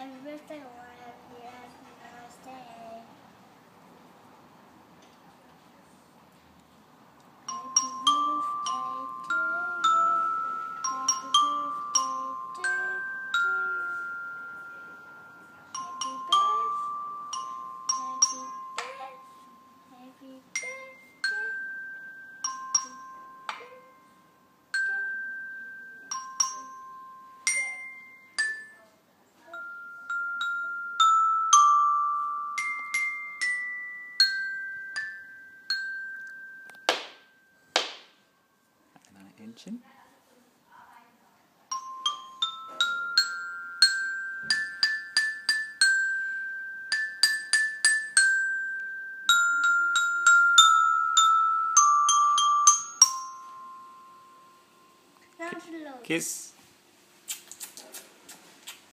Happy birthday, Oma. Happy nice day. Happy birthday to you. Happy birthday to you. Happy birthday. Happy birthday. Engine. Now slow. Kiss.